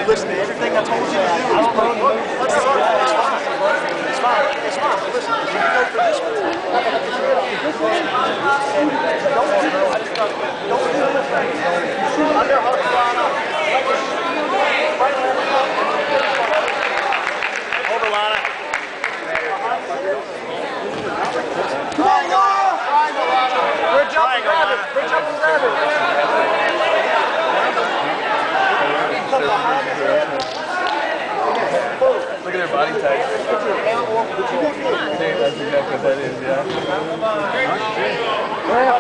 listen to everything I told you to do. It's fine. It's fine. It's fine. But listen, if you go for this one, don't do it. Under hustle line up. Over, Lana. Triangle. Triangle, Lana. Bridge up and grab it. Bridge up and grab it. Look at their body type. That's exactly what that is, yeah.